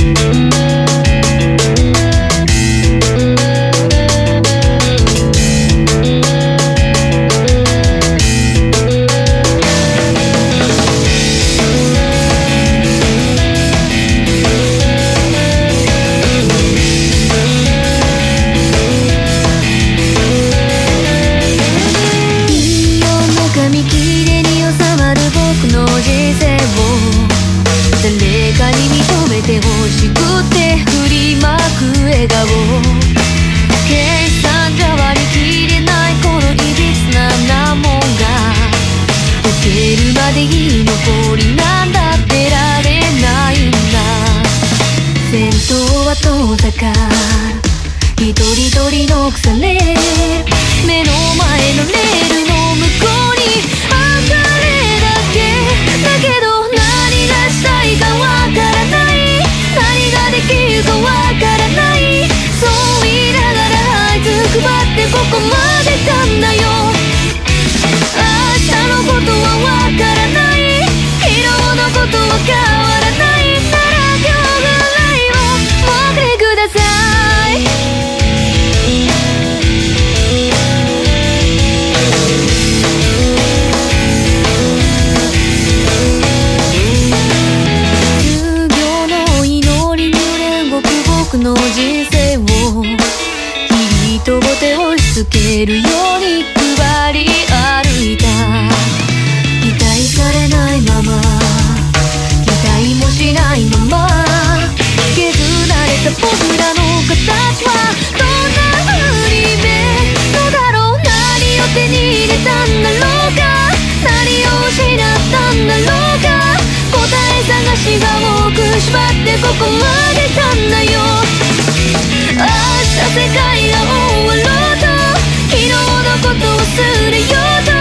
一人一人の腐れ目の前のレールの向こうにあかれだけだけど何がしたいかわからない何ができるかわからないそう言いながらあいつ配ってここまで来たんだよ明日のことはわからない昨日のことは変わらないなら今日ぐらいは待ってくださいの人生をきっと手をしつけるように配り歩いた期待されないまま期待もしないまま削られた僕らの形はどんな風に見えるのだろう何を手に入れたんだろうか何を失ったんだろうか答え探しが多く縛ってここまで来たんだよ明日世界が終わろうと昨日のことを忘れようと